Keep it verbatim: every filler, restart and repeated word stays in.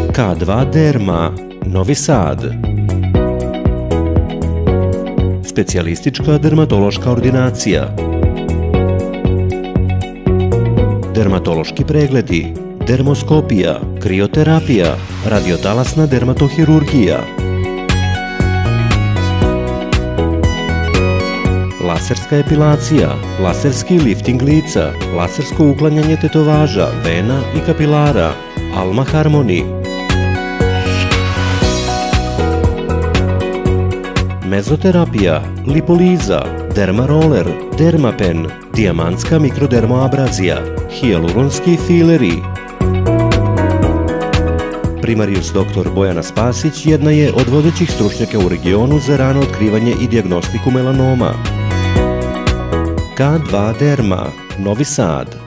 K dva Derma, Novi Sad. Specijalistička dermatološka ordinacija. Dermatološki pregledi, dermoskopija, krioterapija, radiotalasna dermatohirurgija, laserska epilacija, laserski lifting lica, lasersko uklanjanje tetovaža, vena i kapilara, Alma Harmony, mezoterapija, lipoliza, dermaroller, dermapen, dijamantska mikrodermoabrazija, hijaluronski fileri. Primarius doktor Bojana Spasić jedna je od vodećih stručnjaka u regionu za rano otkrivanje i dijagnostiku melanoma. K dva Derma, Novi Sad.